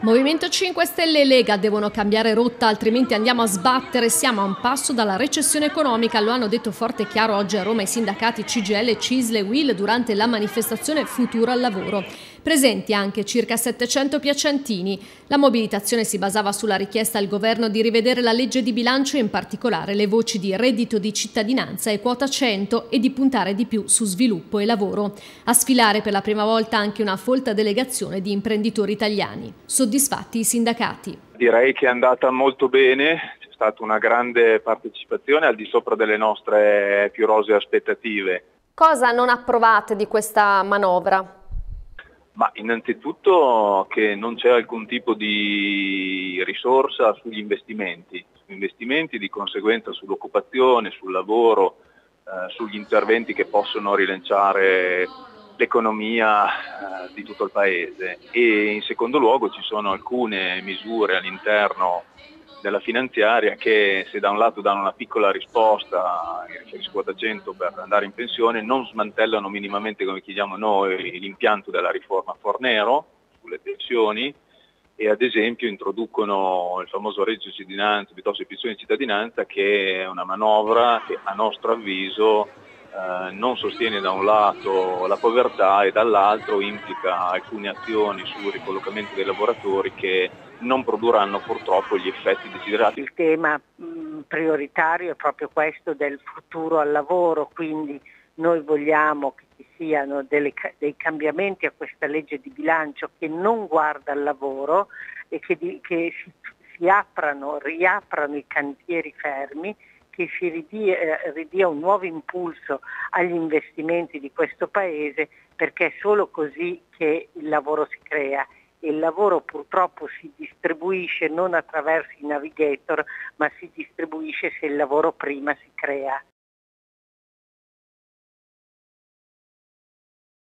Movimento 5 Stelle e Lega devono cambiare rotta, altrimenti andiamo a sbattere. Siamo a un passo dalla recessione economica, lo hanno detto forte e chiaro oggi a Roma i sindacati CGIL, CISL e UIL durante la manifestazione Futuro al Lavoro. Presenti anche circa 700 piacentini. La mobilitazione si basava sulla richiesta al governo di rivedere la legge di bilancio e in particolare le voci di reddito di cittadinanza e quota 100 e di puntare di più su sviluppo e lavoro. A sfilare per la prima volta anche una folta delegazione di imprenditori italiani. Soddisfatti i sindacati. Direi che è andata molto bene, c'è stata una grande partecipazione al di sopra delle nostre più rosee aspettative. Cosa non approvate di questa manovra? Ma innanzitutto che non c'è alcun tipo di risorsa sugli investimenti di conseguenza sull'occupazione, sul lavoro, sugli interventi che possono rilanciare l'economia di tutto il paese, e in secondo luogo ci sono alcune misure all'interno della finanziaria che, se da un lato danno una piccola risposta, mi riferisco quota 100 per andare in pensione, non smantellano minimamente, come chiediamo noi, l'impianto della riforma Fornero sulle pensioni, e ad esempio introducono il famoso reddito di cittadinanza piuttosto che pensione di cittadinanza, che è una manovra che a nostro avviso non sostiene da un lato la povertà e dall'altro implica alcune azioni sul ricollocamento dei lavoratori che non produrranno purtroppo gli effetti desiderati. Il tema prioritario è proprio questo del futuro al lavoro, quindi noi vogliamo che ci siano dei cambiamenti a questa legge di bilancio che non guarda al lavoro e che riaprano i cantieri fermi, che si ridia un nuovo impulso agli investimenti di questo Paese, perché è solo così che il lavoro si crea. Il lavoro purtroppo si distribuisce non attraverso i navigator, ma si distribuisce se il lavoro prima si crea.